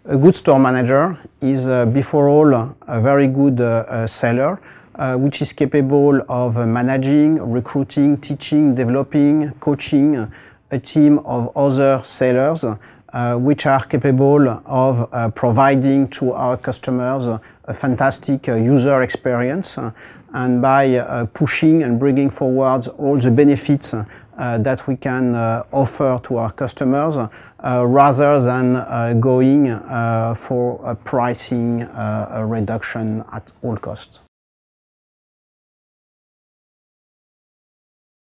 A good store manager is before all a very good seller, which is capable of managing, recruiting, teaching, developing, coaching a team of other sellers which are capable of providing to our customers a fantastic user experience, and by pushing and bringing forward all the benefits that we can offer to our customers rather than going for a pricing reduction at all costs.